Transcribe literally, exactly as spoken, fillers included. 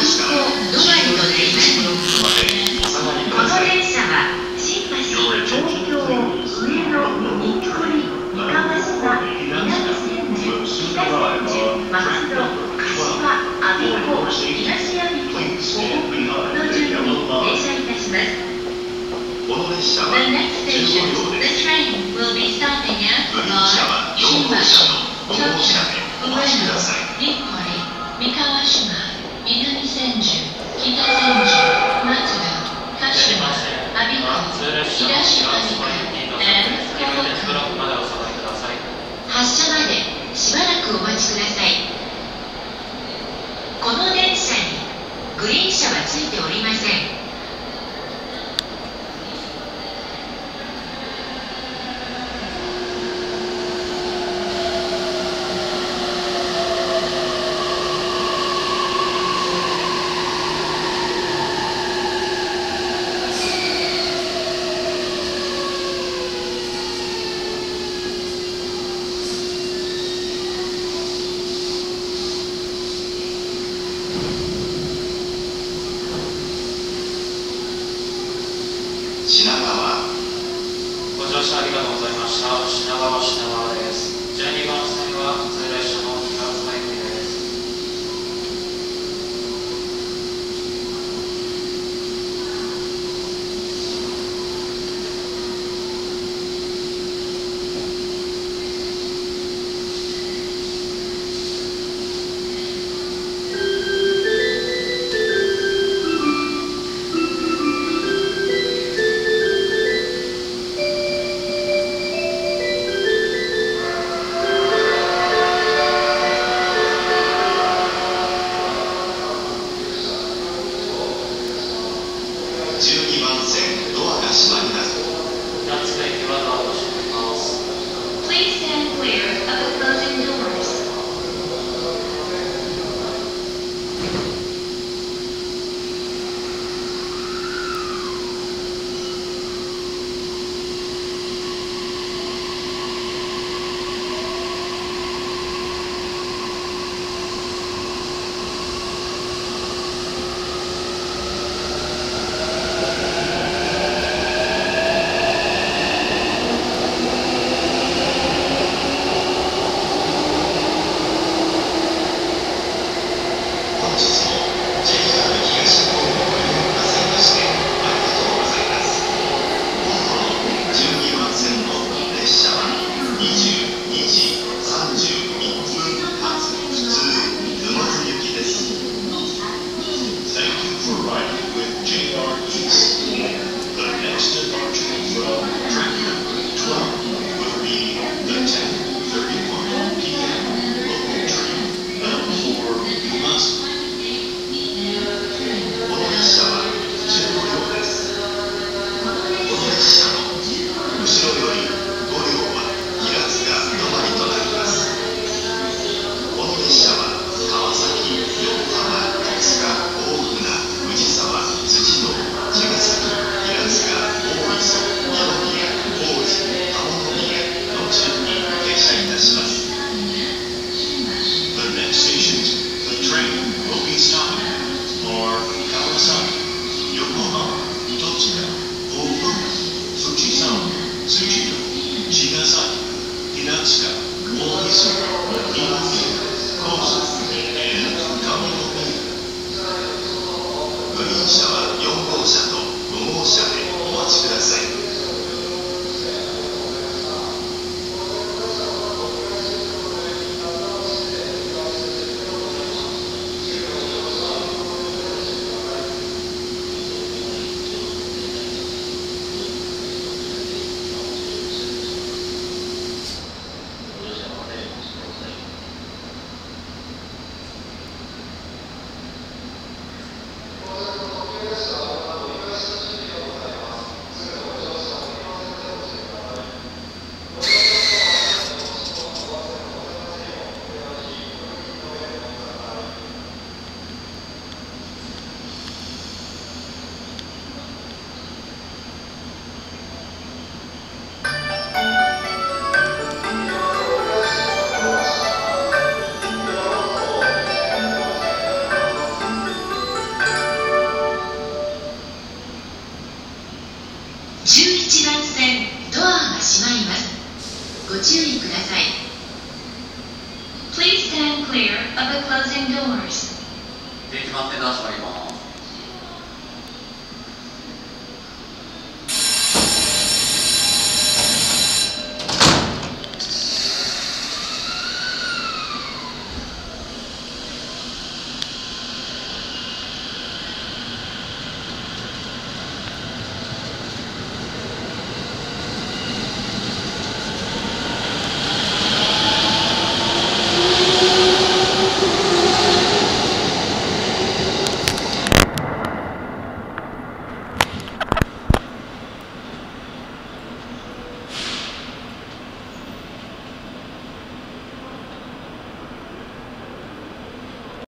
行止まりとなります。この電車は新橋、東京、上野、日暮里、三河島、南千住、北千住、松戸、柏、我孫子、東阿鼻子、湖北の順に停車いたします。 この列車は The next station, the train will be stopping at 新橋、東京、上野、日暮里、三河島、南千住、北千住、松戸、柏、我孫子、東阿鼻子、and 湖北。発車までしばらくお待ちください。この電車にグリーン車はついておりません。 品川。 ご乗車ありがとうございました。品川品川です。じゅうにばん線は普通列車の東海区です。 じゅうにばん線ドアが閉まります。 夏の駅はドアを閉めます。 Please stand clear of the closing doors. 本日も ジェイアール 東日本をご利用くださいましてありがとうございます。今度のじゅうにばん線の列車はにじゅうにじさんじゅういっぷん発普通沼津行きです。Thank you for riding with ジェイアール East. The next departure from train number twelve will be the ten thirty-one p m local train bound for Numazu.この列車はじゅうご両です。この列車の後ろよりご両は平塚止まりとなります。この列車は川崎、横浜、戸塚、大船、藤沢、辻堂、茅ヶ崎、平塚、大磯、二宮、王子、浜宮の順に停車いたします。The next station, the train will be stopping for Kawasaki, Yokohama, Totsuka, Ofuka, Fujisawa, Tsuchido, Chigasaki, Hinatsuka, Oisu, Ninomiya, Kozu, and Kaminomiya. グリーン車はよん号車とご号車でお待ちください。 線、ドアが閉まります。ご注意ください。Please stand clear of the closing doors. 電気満点ダッシュあります。